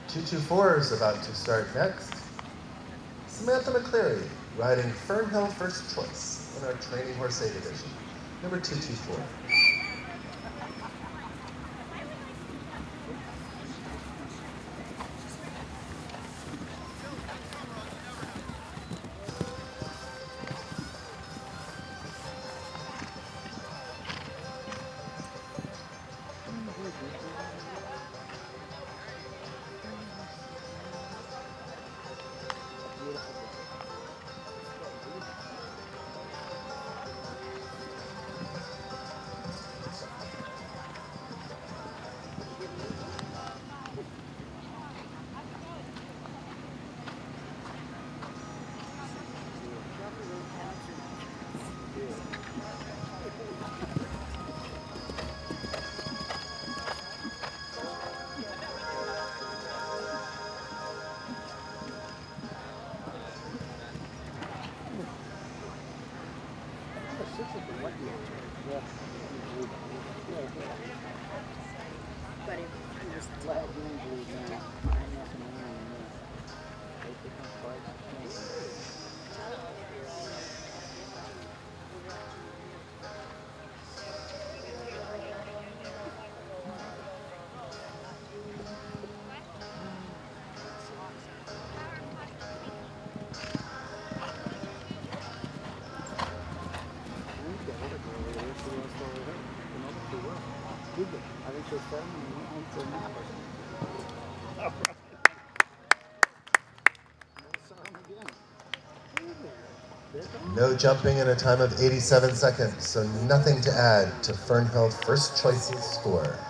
224 is about to start next. Samantha McCleary, riding Fernhill First Choice in our Training Horse A division, number 224. No jumping in a time of 87 seconds, so nothing to add to Fernhill First Choice's score.